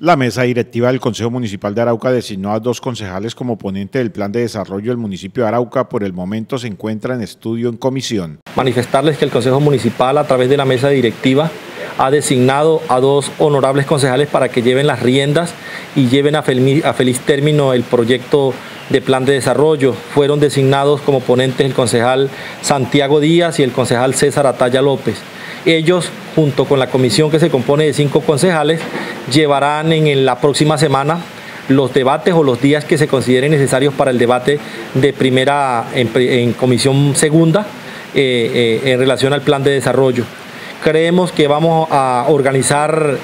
La mesa directiva del Consejo Municipal de Arauca designó a 2 concejales como ponente del plan de desarrollo del municipio de Arauca. Por el momento se encuentra en estudio en comisión. Manifestarles que el Consejo Municipal, a través de la mesa directiva, ha designado a 2 honorables concejales para que lleven las riendas y lleven a feliz término el proyecto de plan de desarrollo. Fueron designados como ponentes el concejal Santiago Díaz y el concejal César Ataya López. Ellos, junto con la comisión que se compone de 5 concejales, llevarán en la próxima semana los debates o los días que se consideren necesarios para el debate de primera en comisión segunda en relación al plan de desarrollo. Creemos que vamos a organizar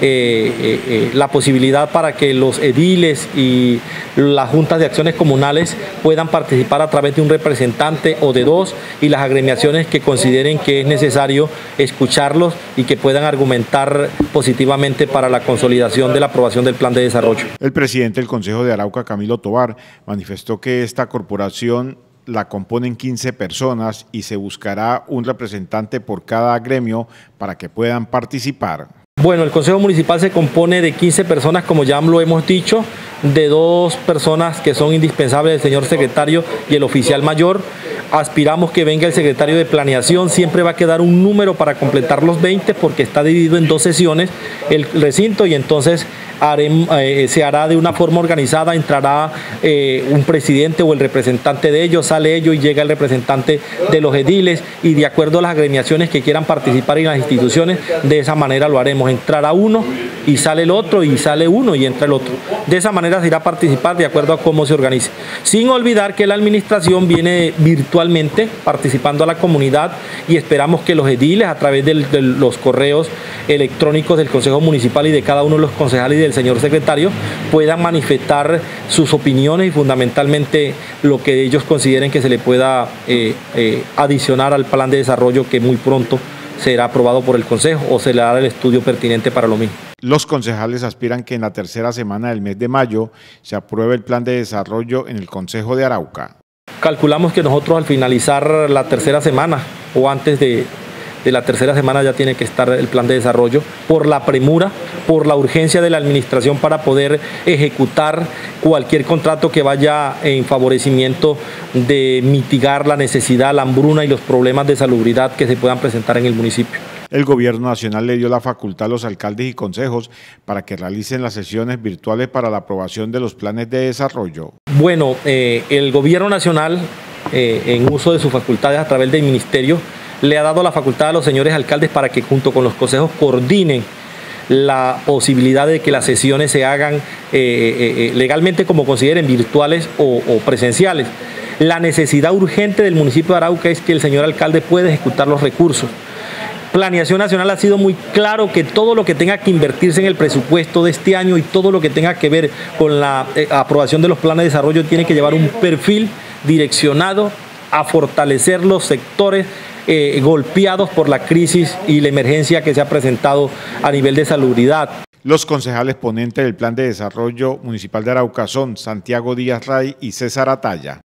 la posibilidad para que los ediles y las juntas de acciones comunales puedan participar a través de un representante o de 2, y las agremiaciones que consideren que es necesario escucharlos y que puedan argumentar positivamente para la consolidación de la aprobación del plan de desarrollo. El presidente del Consejo de Arauca, Camilo Tovar, manifestó que esta corporación la componen 15 personas y se buscará un representante por cada gremio para que puedan participar. Bueno, el Consejo Municipal se compone de 15 personas, como ya lo hemos dicho, de 2 personas que son indispensables, el señor secretario y el oficial mayor. Aspiramos que venga el secretario de Planeación. Siempre va a quedar un número para completar los 20 porque está dividido en 2 sesiones el recinto, y entonces se hará de una forma organizada. Entrará un presidente o el representante de ellos, sale ellos y llega el representante de los ediles, y de acuerdo a las agremiaciones que quieran participar en las instituciones, de esa manera lo haremos. Entrará uno y sale el otro, y sale uno y entra el otro. De esa manera se irá a participar de acuerdo a cómo se organice. Sin olvidar que la administración viene virtualmente participando a la comunidad, y esperamos que los ediles, a través de los correos electrónicos del Consejo Municipal y de cada uno de los concejales y del señor secretario, puedan manifestar sus opiniones y fundamentalmente lo que ellos consideren que se le pueda adicionar al plan de desarrollo, que muy pronto será aprobado por el Consejo o se le dará el estudio pertinente para lo mismo. Los concejales aspiran que en la tercera semana del mes de mayo se apruebe el plan de desarrollo en el Consejo de Arauca. Calculamos que nosotros, al finalizar la tercera semana o antes de la tercera semana, ya tiene que estar el plan de desarrollo, por la premura, por la urgencia de la administración para poder ejecutar cualquier contrato que vaya en favorecimiento de mitigar la necesidad, la hambruna y los problemas de salubridad que se puedan presentar en el municipio. El gobierno nacional le dio la facultad a los alcaldes y consejos para que realicen las sesiones virtuales para la aprobación de los planes de desarrollo. Bueno, el gobierno nacional, en uso de sus facultades a través del ministerio, le ha dado la facultad a los señores alcaldes para que junto con los consejos coordinen la posibilidad de que las sesiones se hagan legalmente, como consideren, virtuales o presenciales. La necesidad urgente del municipio de Arauca es que el señor alcalde pueda ejecutar los recursos. Planeación Nacional ha sido muy claro que todo lo que tenga que invertirse en el presupuesto de este año y todo lo que tenga que ver con la aprobación de los planes de desarrollo tiene que llevar un perfil direccionado a fortalecer los sectores golpeados por la crisis y la emergencia que se ha presentado a nivel de salubridad. Los concejales ponentes del plan de desarrollo municipal de Arauca son Santiago Díaz Ray y César Ataya.